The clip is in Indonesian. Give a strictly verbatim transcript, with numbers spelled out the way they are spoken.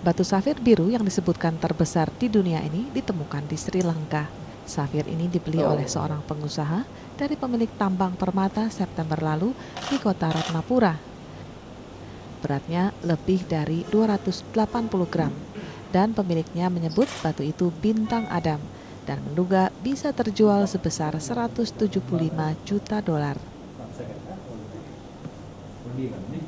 Batu safir biru yang disebutkan terbesar di dunia ini ditemukan di Sri Lanka. Safir ini dibeli oleh seorang pengusaha dari pemilik tambang permata September lalu di kota Ratnapura. Beratnya lebih dari dua ratus delapan puluh gram dan pemiliknya menyebut batu itu bintang Adam dan menduga bisa terjual sebesar seratus tujuh puluh lima juta dolar.